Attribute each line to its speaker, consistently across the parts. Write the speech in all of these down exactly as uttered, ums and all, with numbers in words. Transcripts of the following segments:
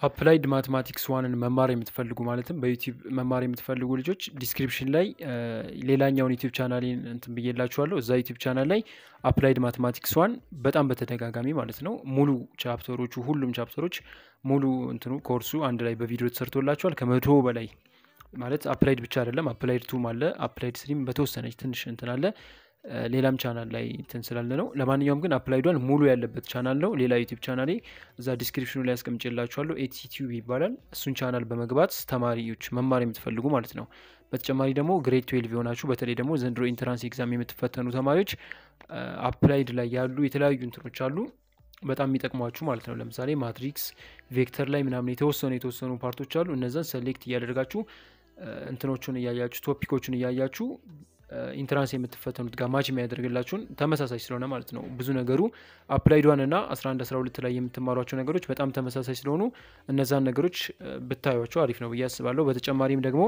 Speaker 1: አፕላይድ ማቴማቲክስ ዋንን መማር የምትፈልጉ ማለትም በዩቲዩብ መማር የምትፈልጉ ልጆች ዲስክሪፕሽን ላይ ሌላኛውን ዩቲዩብ ቻናሌን እንትን ብዬላችኋለሁ እዛ ዩቲዩብ ቻናል ላይ አፕላይድ ማቴማቲክስ ዋን በጣም በተደጋጋሚ ማለት ነው ሙሉ ቻፕተሮቹ ሁሉም ቻፕተሮች ሙሉ እንትኑ ኮርሱ አንድ ላይ በቪዲዮ ተሰርቶላችኋል ከመቶ በላይ ማለት አፕላይድ ብቻ አይደለም አፕላይድ ቱ አለ አፕላይድ ስሪ በተወሰነች ትንሽ እንትን አለ ሌላም ቻናል ላይ እንትን ስላለ ነው ለማንኛውም ግን አፕላይድ ዋን ሙሉ ያለበት ቻናል ነው ሌላ ዩቲዩብ ቻናሌ እዛ ዲስክሪፕሽኑ ላይ አስቀምጬላችኋለሁ ኤቲቲዩብ ይባላል እሱን ቻናል በመግባት ተማሪዎች መማር የምትፈልጉ ማለት ነው በተጨማሪ ደግሞ ግሬድ ትዌልቭ የሆናችሁ በተለይ ደግሞ ዘንድሮ ኢንትራንስ ኤግዛም የምትፈተኑ ተማሪዎች አፕላይድ ላይ ያሉ የተለያዩ እንትኖች አሉ በጣም የሚጠቅሟችሁ ማለት ነው ለምሳሌ ማትሪክስ ቬክተር ላይ ምናምን የተወሰኑ የተወሰኑ ፓርቶች አሉ እነዛን ሴሌክት እያደረጋችሁ እንትኖቹን እያያችሁ ቶፒኮቹን እያያችሁ ኢንትራንስ የምትፈተኑት ጋር ማች የሚያደርግላችሁን ተመሳሳይ ስለሆነ ማለት ነው ብዙ ነገሩ አፕላይድ ዋን እና አስራ አንድ አስራ ሁለት ላይ የምትማሯቸው ነገሮች በጣም ተመሳሳይ ስለሆኑ እነዛን ነገሮች ብታዩዋቸው አሪፍ ነው ብዬ አስባለሁ በተጨማሪም ደግሞ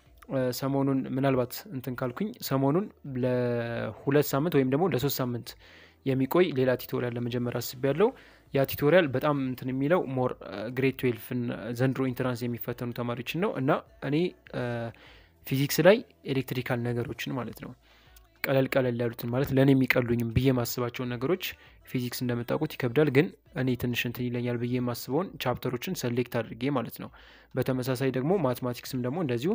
Speaker 1: ሰሞኑን ምናልባት እንትን ካልኩኝ ሰሞኑን ለሁለት ሳምንት ወይም ደግሞ ለሶስት ሳምንት የሚቆይ ሌላ ቲዩቶሪያል ለመጀመር አስቤያለሁ ያ ቲዩቶሪያል በጣም እንትን የሚለው ሞር ግሬድ ትዌልቭ ዘንድሮ ኢንትራንስ የሚፈተኑ ተማሪዎችን ነው እና እኔ ፊዚክስ ላይ ኤሌክትሪካል ነገሮችን ማለት ነው ቀለል ቀለል ያሉትን ማለት ለኔ የሚቀሉኝም ብዬ ማስባቸው ነገሮች ፊዚክስ እንደምታውቁት ይከብዳል ግን እኔ ትንሽ እንትን ይለኛል ብዬ ማስበውን ቻፕተሮችን ሴሌክት አድርጌ ማለት ነው በተመሳሳይ ደግሞ ማቴማቲክስም ደግሞ እንደዚሁ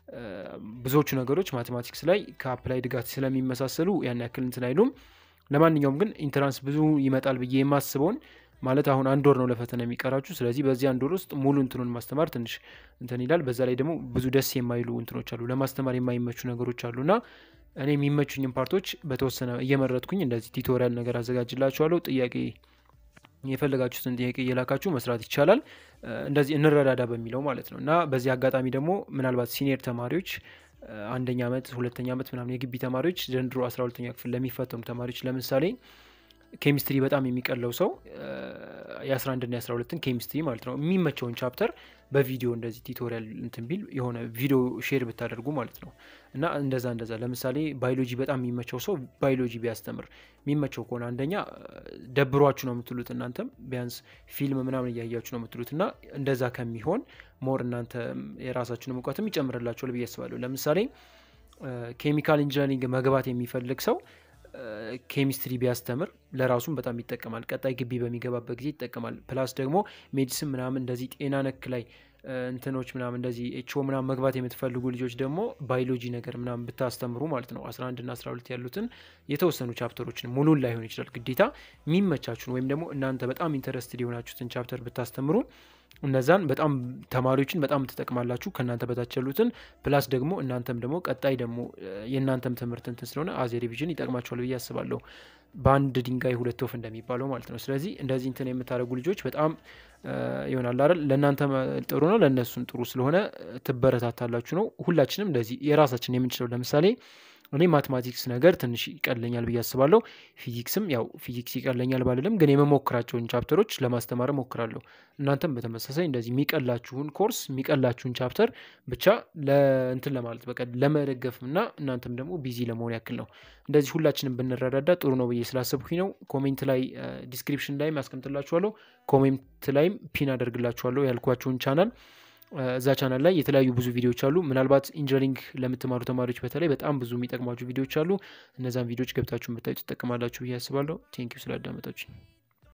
Speaker 1: ብዙዎቹ ነገሮች ማቴማቲክስ ላይ ከአፕላይድ ጋር ስለሚመሳሰሉ ያን ያክል እንትን አይሉም ለማንኛውም ግን ኢንትራንስ ብዙ ይመጣል ብዬ ማስበውን ማለት አሁን አንድ ወር ነው ለፈተና የሚቀራችሁ ስለዚህ በዚህ አንድ ወር ውስጥ ሙሉ እንትኑን ማስተማር ትንሽ እንትን ይላል በዛ ላይ ደግሞ ብዙ ደስ የማይሉ እንትኖች አሉ ለማስተማር የማይመቹ ነገሮች አሉና እኔ የሚመቹኝን ፓርቶች በተወሰነ እየመረጥኩኝ እንደዚህ ቲዩቶሪያል ነገር አዘጋጅላችኋለሁ ጥያቄ የፈለጋችሁትን ጥያቄ እየላካችሁ መስራት ይቻላል እንደዚህ እንረዳዳ በሚለው ማለት ነው እና በዚህ አጋጣሚ ደግሞ ምናልባት ሲኒየር ተማሪዎች አንደኛ አመት ሁለተኛ አመት ምናምን የግቢ ተማሪዎች ዘንድሮ አስራ ሁለተኛ ክፍል ለሚፈተኑ ተማሪዎች ለምሳሌ ኬሚስትሪ በጣም የሚቀለው ሰው የ11 እና የ12 ኬሚስትሪ ማለት ነው የሚመቸውን ቻፕተር በቪዲዮ እንደዚህ ቲዩቶሪያል እንትን ቢል የሆነ ቪዲዮ ሼር ብታደርጉ ማለት ነው እና እንደዛ እንደዛ ለምሳሌ ባዮሎጂ በጣም የሚመቸው ሰው ባዮሎጂ ቢያስተምር የሚመቸው ከሆነ አንደኛ ደብሯችሁ ነው የምትሉት እናንተም ቢያንስ ፊልም ምናምን እያያችሁ ነው የምትሉት እና እንደዛ ከሚሆን ሞር እናንተ የራሳችሁን ሙቀትም ይጨምርላችኋል ብዬ አስባለሁ ለምሳሌ ኬሚካል ኢንጂነሪንግ መግባት የሚፈልግ ሰው ኬሚስትሪ ቢያስተምር ለራሱም በጣም ይጠቀማል ቀጣይ ግቢ በሚገባበት ጊዜ ይጠቀማል ፕላስ ደግሞ ሜዲሲን ምናምን እንደዚህ ጤና ነክ ላይ እንትኖች ምናምን እንደዚህ ኤችኦ ምናምን መግባት የምትፈልጉ ልጆች ደግሞ ባዮሎጂ ነገር ምናምን ብታስተምሩ ማለት ነው አስራ አንድ እና አስራ ሁለት ያሉትን የተወሰኑ ቻፕተሮችን ሙሉን ላይ ሆነ ይችላል ግዴታ የሚመቻችሁን ወይም ደግሞ እናንተ በጣም ኢንተረስትድ የሆናችሁትን ቻፕተር ብታስተምሩ እነዛን በጣም ተማሪዎችን በጣም ተጠቅማላችሁ ከናንተ በታች ያሉትን ፕላስ ደግሞ እናንተም ደግሞ ቀጣይ ደግሞ የናንተም ትምህርት እንትን ስለሆነ አዝ ሪቪዥን ይጠቅማችኋል ብዬ አስባለሁ ባንድ ድንጋይ ሁለት ወፍ እንደሚባለው ማለት ነው ስለዚህ እንደዚህ እንትን የምታደርጉ ልጆች በጣም ይሆናል አይደል ለናንተ ጥሩ ነው ለነሱም ጥሩ ስለሆነ ትበረታታላችሁ ነው ሁላችንም እንደዚህ የራሳችን የምንችለው ለምሳሌ እኔ ማቴማቲክስ ነገር ትንሽ ይቀለኛል ብዬ አስባለሁ ፊዚክስም ያው ፊዚክስ ይቀለኛል ባልልም ግን የመሞክራቸውን ቻፕተሮች ለማስተማር ሞክራለሁ እናንተም በተመሳሳይ እንደዚህ የሚቀላችሁን ኮርስ የሚቀላችሁን ቻፕተር ብቻ ለእንትን ለማለት በቃ ለመደገፍና እናንተም ደግሞ ቢዚ ለመሆን ያክል ነው እንደዚህ ሁላችንም ብንረዳዳ ጥሩ ነው ብዬ ስላሰብኩኝ ነው ኮሜንት ላይ ዲስክሪፕሽን ላይ ማስቀምጥላችኋለሁ ኮሜንት ላይም ፒን አደርግላችኋለሁ ያልኳችሁን ቻናል እዛ ቻናል ላይ የተለያዩ ብዙ ቪዲዮዎች አሉ ምናልባት ኢንጂነሪንግ ለምትማሩ ተማሪዎች በተለይ በጣም ብዙ የሚጠቅማችሁ ቪዲዮዎች አሉ እነዛን ቪዲዮዎች ገብታችሁ ብታዩ ተጠቅማላችሁ ብዬ አስባለሁ ቴንክ ዩ ስላዳመጣችሁኝ